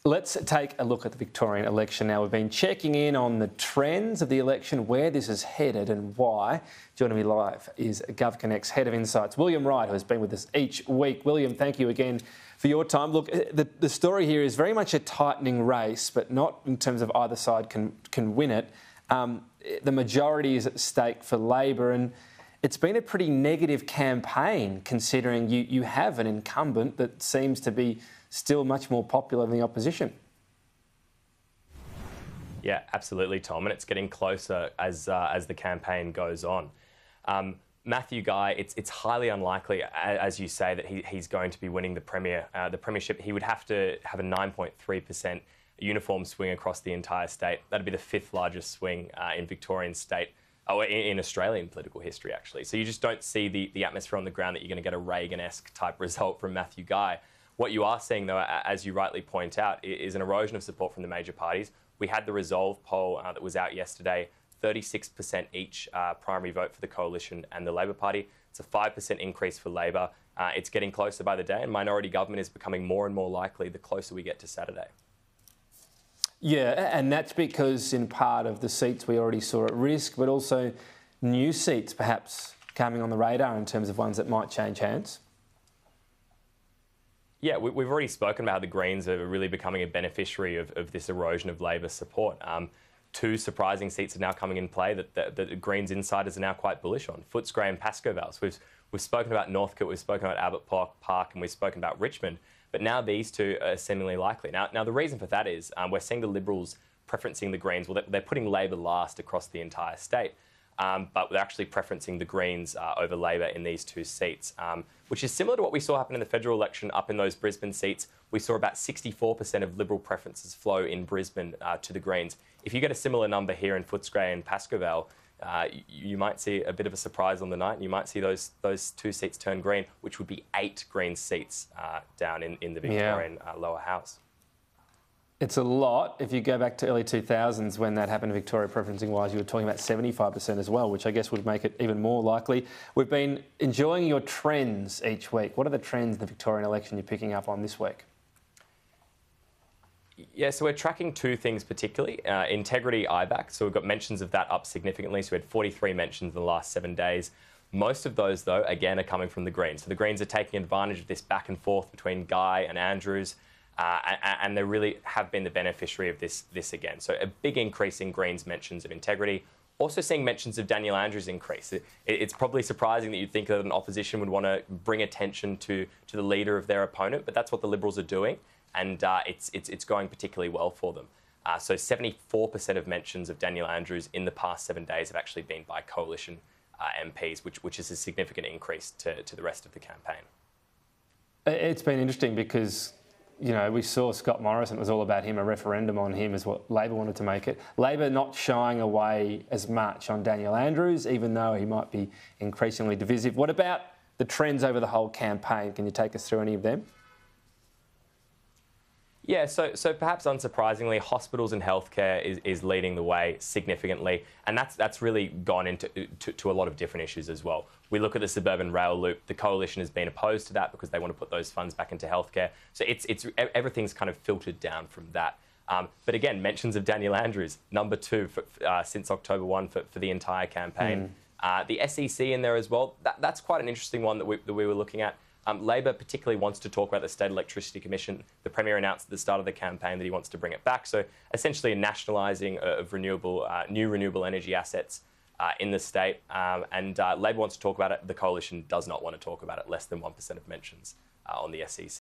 Let's take a look at the Victorian election now. We've been checking in on the trends of the election, where this is headed and why. Joining me live is GovConnex Head of Insights, William Wright, who has been with us each week. William, thank you again for your time. Look, the story here is very much a tightening race, but not in terms of either side can win it. The majority is at stake for Labor, and it's been a pretty negative campaign considering you have an incumbent that seems to be still much more popular than the opposition. Yeah, absolutely, Tom, and it's getting closer as the campaign goes on. Matthew Guy, it's highly unlikely, as you say, that he's going to be winning the premiership. He would have to have a 9.3% uniform swing across the entire state. That'd be the fifth largest swing in Victorian state, in Australian political history, actually. So you just don't see the atmosphere on the ground that you're going to get a Reagan-esque type result from Matthew Guy. What you are seeing, though, as you rightly point out, is an erosion of support from the major parties. We had the Resolve poll that was out yesterday, 36% each primary vote for the Coalition and the Labor Party. It's a 5% increase for Labor. It's getting closer by the day, and minority government is becoming more and more likely the closer we get to Saturday. Yeah, and that's because in part of the seats we already saw at risk, but also new seats perhaps coming on the radar in terms of ones that might change hands. Yeah, we've already spoken about how the Greens are really becoming a beneficiary of this erosion of Labor support. Two surprising seats are now coming in play that the Greens insiders are now quite bullish on: Footscray and Pascoe Vale. We've spoken about Northcote, we've spoken about Albert Park, and we've spoken about Richmond. But now these two are seemingly likely. Now the reason for that is we're seeing the Liberals preferencing the Greens. Well, they're putting Labor last across the entire state. But they're actually preferencing the Greens over Labor in these two seats, which is similar to what we saw happen in the federal election up in those Brisbane seats. We saw about 64% of Liberal preferences flow in Brisbane to the Greens. If you get a similar number here in Footscray and Pascoe Vale, you might see a bit of a surprise on the night. You might see those two seats turn green, which would be 8 Green seats down in the Victorian lower house. It's a lot. If you go back to early 2000s when that happened Victoria preferencing-wise, you were talking about 75% as well, which I guess would make it even more likely. We've been enjoying your trends each week. What are the trends in the Victorian election you're picking up on this week? Yeah, so we're tracking two things particularly. Integrity IBAC, so we've got mentions of that up significantly. So we had 43 mentions in the last 7 days. Most of those, though, again, are coming from the Greens. So the Greens are taking advantage of this back and forth between Guy and Andrews. And they really have been the beneficiary of this again. So a big increase in Greens mentions of integrity. Also seeing mentions of Daniel Andrews increase. It's probably surprising that you'd think that an opposition would want to bring attention to the leader of their opponent, but that's what the Liberals are doing, and it's going particularly well for them. So 74% of mentions of Daniel Andrews in the past 7 days have actually been by Coalition MPs, which is a significant increase to the rest of the campaign. It's been interesting because, you know, we saw Scott Morrison, it was all about him, a referendum on him is what Labor wanted to make it. Labor not shying away as much on Daniel Andrews, even though he might be increasingly divisive. What about the trends over the whole campaign? Can you take us through any of them? Yeah, so perhaps unsurprisingly, hospitals and healthcare is leading the way significantly, and that's really gone into a lot of different issues as well. We look at the suburban rail loop. The Coalition has been opposed to that because they want to put those funds back into healthcare. So everything's kind of filtered down from that. But again, mentions of Daniel Andrews, number 2 since October 1 for the entire campaign. The SEC in there as well. That's quite an interesting one that we were looking at. Labor particularly wants to talk about the State Electricity Commission. The Premier announced at the start of the campaign that he wants to bring it back. So essentially a nationalising of new renewable energy assets in the state. And Labor wants to talk about it. The Coalition does not want to talk about it. Less than 1% of mentions on the SEC.